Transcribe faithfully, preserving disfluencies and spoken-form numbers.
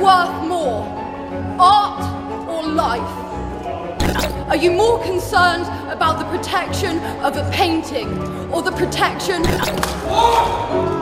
worth more? Art or life? Are you more concerned about the protection of a painting or the protection...